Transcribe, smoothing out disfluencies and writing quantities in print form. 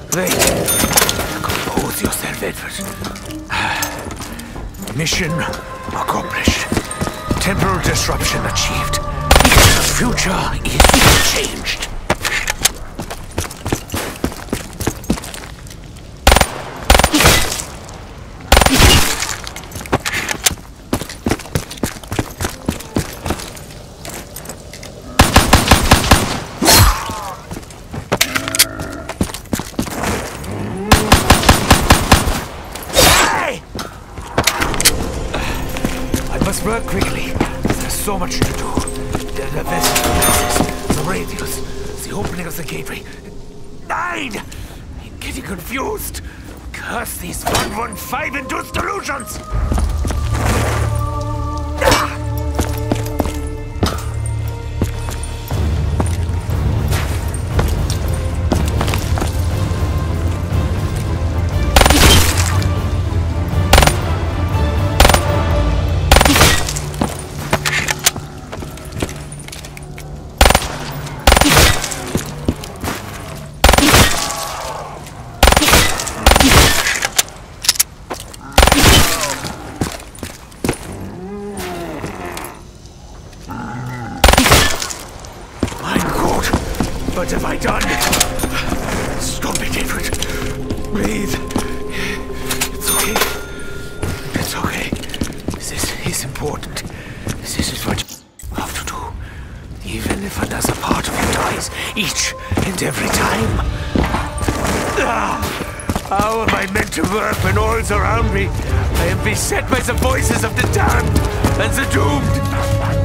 Wait. Compose yourself, Edward. Mission accomplished. Temporal disruption achieved. The future is changed. Work quickly. There's so much to do. The vessels, the radios, the opening of the gateway. 9! I'm getting confused. Curse these 115 induced delusions! What have I done? Stop it, Edward. Breathe. It's okay. It's okay. This is important. This is what you have to do. Even if another part of you dies, each and every time. How am I meant to work when all's around me? I am beset by the voices of the damned and the doomed.